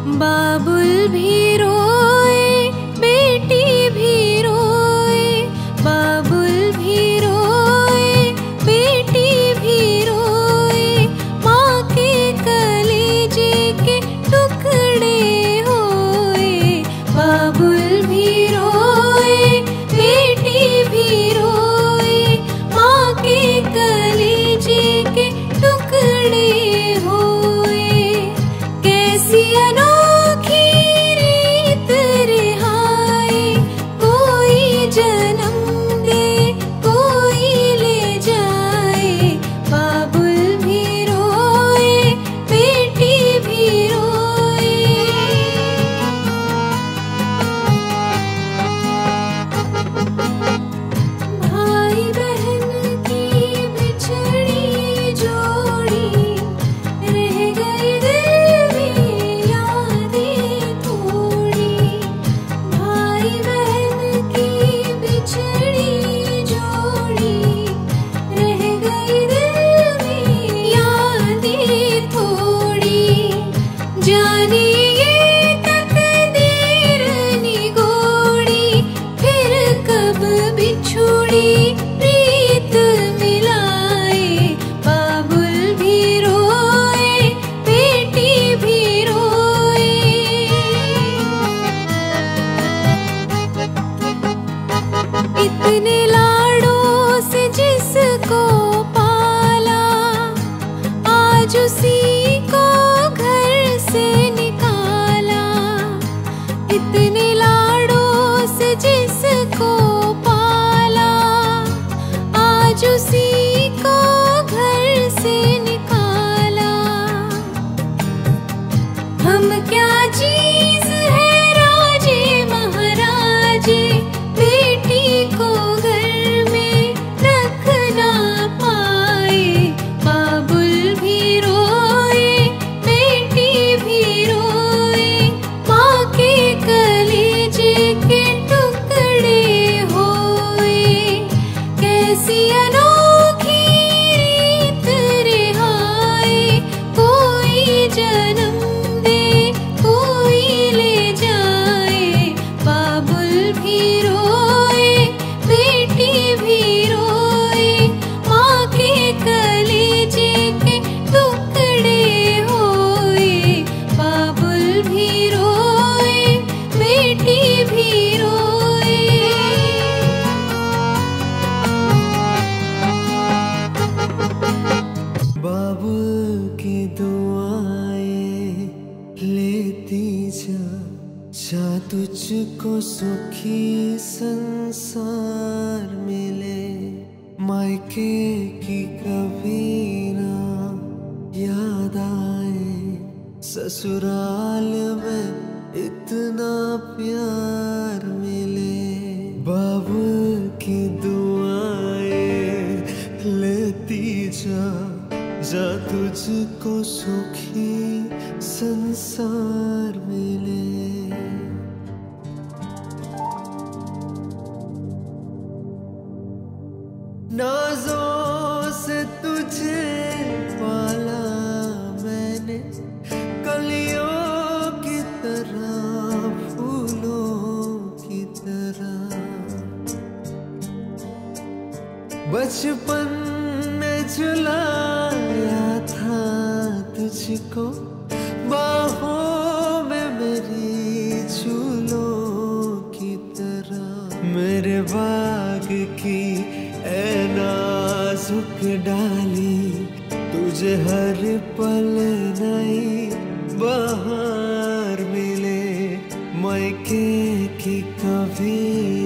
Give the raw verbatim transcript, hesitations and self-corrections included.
बाबुल भी रोए, बेटी भी रोए, बाबुल भी रोए, बेटी भी रोए, माँ के कलेजे के टुकड़े होए। बाबुल भी रोए, बेटी भी रोए, माँ के कलेजे के टुकड़े होए। कैसी अनोखी रीत रिहाए, कोई जन्म दे कोई ले जाए। बाबुल भी रोए, बेटी भी रोए। भाई बहन की बिछड़ी जोड़ी, रह गई दिल में यादें थोड़ी। भाई बहन की बिछड़ी जोड़ी, रह गई दिल में यादें थोड़ी। जाने ये तकदीर निगोड़ी, फिर कब बिछुड़ी प्रीत मिलाए। बाबुल भी रोए, बेटी भी रोए। इतने लाडों से जिसको पाला, आज उसी को घर से निकाला। इतने लाडों से जिसको पाला, आज उसी को घर से निकाला। हम क्या चीज है राजे महाराजे, बेटी को घर में रख ना पाए। बाबुल भी रोए, बेटी भी रोए, माँ के कलेजे के टुकड़े होए। कैसी अनोखी रीत रिहाए, कोई जन्म दे कोई ले जाए। बाबुल भी रोए, बेटी भी रोए, माँ के कलेजे के टुकड़े होए। बाबुल भी रोए, बेटी भी रोए। बाबुल की दुआएं लेती जा, जा तुझको सुखी संसार मिले। मायके की कभी ना याद आए, ससुराल में इतना प्यार मिले। बाबुल की दुआएं लेती जा, जा तुझको सुखी संसार मिले। नाज़ों से तुझे पाला मैंने, कलियों की तरह फूलों की तरह। बचपन में झुलाया था तुझको, बाहों में मेरी झूलों की तरह। मेरे बाग की ऐ नाजुक डाली, तुझे हर पल नई बहार मिले। मायके की कभी